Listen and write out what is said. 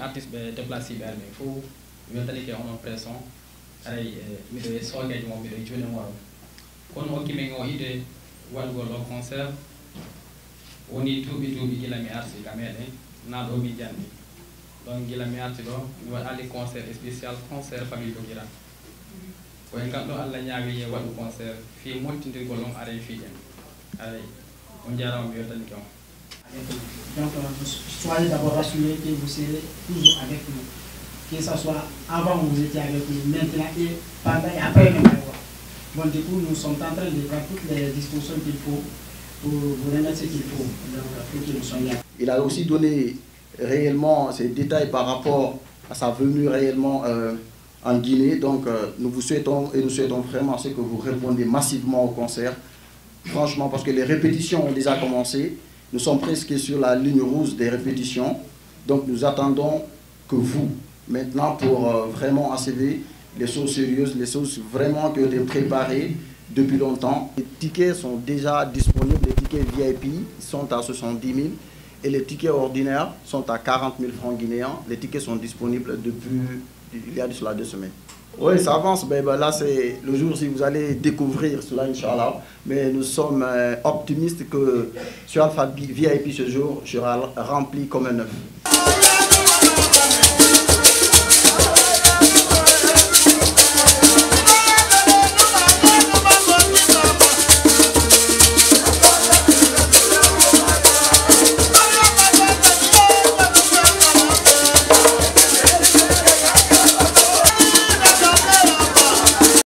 artiste ɓe déplacé ɓe arɓe fof weltanike onon pression aray miɗo soogeji mo miɗo joni waro kono hokkimin o ide waɗugol o concert woni duuɓi gila mi arti ka meɗen naɗo min janɗi donc gila mi arti ɗo mi waɗali concert spécial concert famille Doguira koye kam ɗo Allah ñaawi e waɗu concert fi moltindirgol on aray fiiƴen aray on jarama mi weltanike on. Donc, soyez d'abord rassurés que vous serez toujours avec nous. Que ce soit avant, vous étiez avec nous, maintenant et pendant et après même. Bon, du coup, nous sommes en train de prendre toutes les dispositions qu'il faut pour vous remettre ce qu'il faut pour que nous soyons là. Il a aussi donné réellement ces détails par rapport à sa venue réellement en Guinée. Donc, nous vous souhaitons et nous souhaitons vraiment ce que vous répondez massivement au concert. Franchement, parce que les répétitions ont déjà commencé. Nous sommes presque sur la ligne rouge des répétitions. Donc nous attendons que vous, maintenant, pour vraiment achever les choses sérieuses, les choses vraiment qui ont été préparées depuis longtemps. Les tickets sont déjà disponibles. Les tickets VIP sont à 70 000 et les tickets ordinaires sont à 40 000 francs guinéens. Les tickets sont disponibles depuis, il y a de cela 2 semaines. Oui, ça avance. Ben, là, c'est le jour si vous allez découvrir cela, Inch'Allah. Mais nous sommes optimistes que sur Alpha VIP ce jour sera rempli comme un œuf.